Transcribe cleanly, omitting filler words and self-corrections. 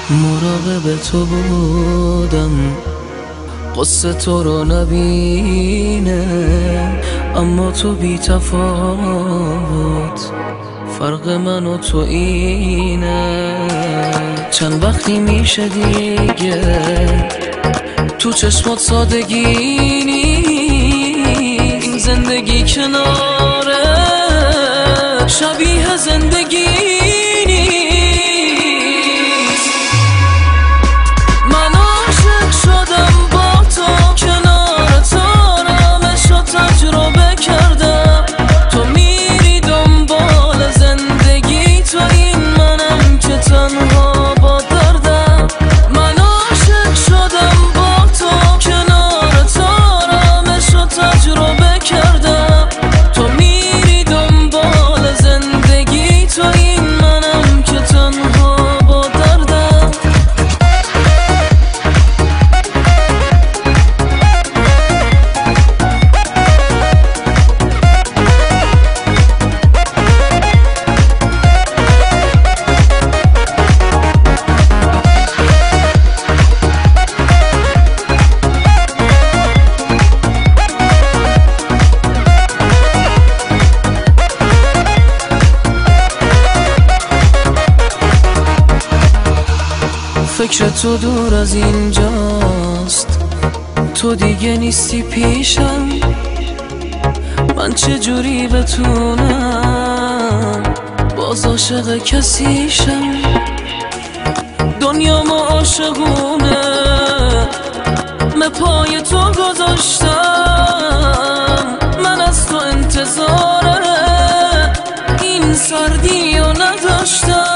مراقب تو بودم قصه تو رو نبینه، اما تو بی تفاوت فرق من و تو اینه. چند وقتی میشه دیگه تو چشمات سادگی نیست، این زندگی کناره شبیه زندگی نیست. من عاشق شدم با تو، کنار تو آرامشو تجربه کردم. تو میری دنبال زندگی، تو این منم که تنها با دردم. من عاشق شدم با تو، کنار تو آرامشو تجربه کردم. تو میری دنبال زندگی، تو این منم که تنها با دردم. فکر تو دور از اینجاست، تو دیگه نیستی پیشم. من چجوری بتونم باز عاشق کسیشم؟ دنیا ما عاشقونه من پای تو گذاشتم. من از تو انتظار این سردی رو نداشتم.